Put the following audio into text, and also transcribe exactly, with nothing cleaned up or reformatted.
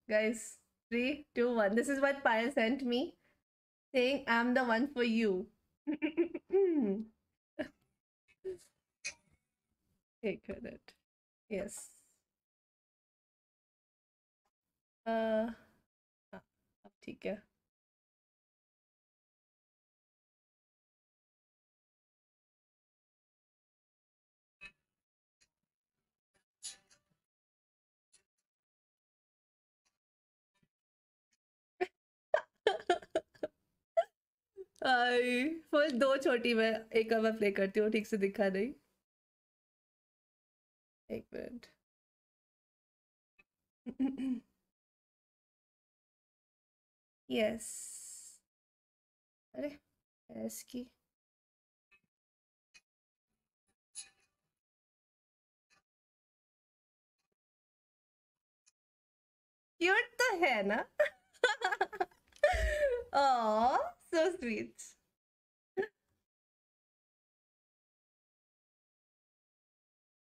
guys. Three, two, one. This is what Payal sent me, saying I'm the one for you. एक minute. Yes. Uh, हाँ, अब ठीक है. आई full दो छोटी मैं एक अब प्ले करती हूँ ठीक से दिखा नहीं एक मिनट यस अरे यस की क्यूट तो है ना ओह सो स्वीट